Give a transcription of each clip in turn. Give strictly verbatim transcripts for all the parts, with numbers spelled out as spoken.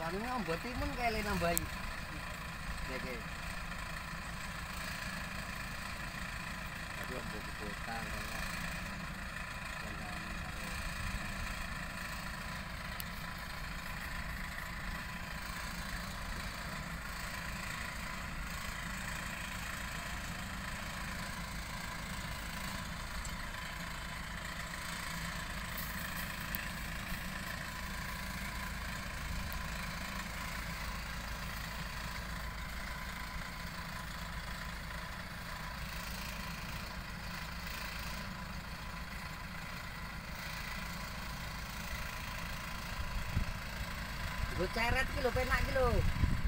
Karena buat timun kayak nambahi. Oke. Tapi om buku kota kayak. Gue ceret ki lho, penak ki lho.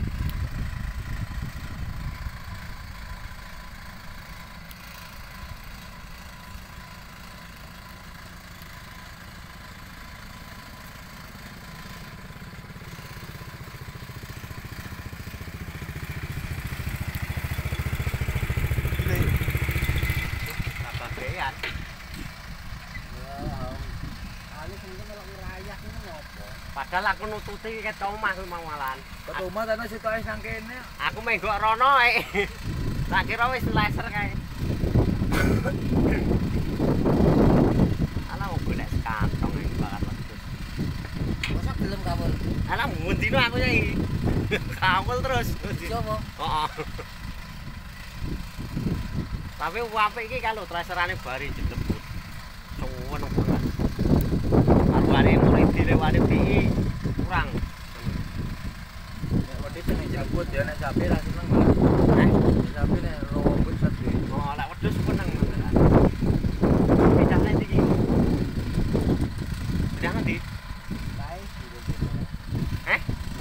Apa kayak? Padahal aku nututi ket omah kuwi mawalan. Ket omah tenan sitoke nang kene. Aku menggok rono ae. Tak kira wis laser kae. Ala wong golek kantong iki bakal wedhus. Masa gelem kawul. Ala mundino aku ya iki. Kawul terus. Coba. Heeh. Tapi apik iki kalau traserane bari dilebut. Suwen banget. Arwane mulai dilewati iki kurang. Nek wedhus sing jemput ya nek sapi ra seneng malah. Eh, sapi nek rombut sedhe. oh lek wedhus seneng malah. Pindah nek iki. Pindah ngendi? Kae. Eh?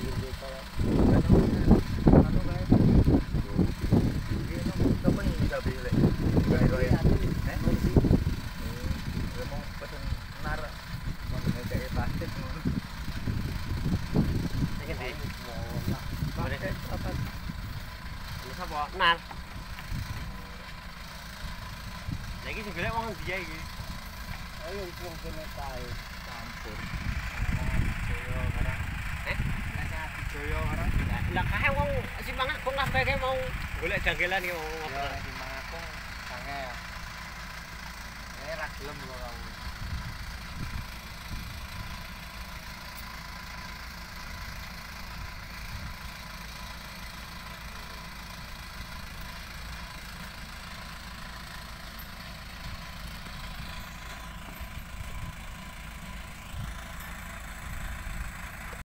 Anu kae. Iki nang temen sapi lek. Kae roe. Eh? Ngomong pesen nar. Ngomong kayak plastik ngono. Iki ndi? Boleh apa? Wis apa? Nar. Lah iki sing golek wong ndi ya iki? Ayo wong kene kae campur. Joyo karang. Eh? Nek ati joyo orang Lah kae wong Simbang Agung kabeh kae mau golek janggelan iki wong ya ngopo. di Mangakung sange. Ini ra gelem kok.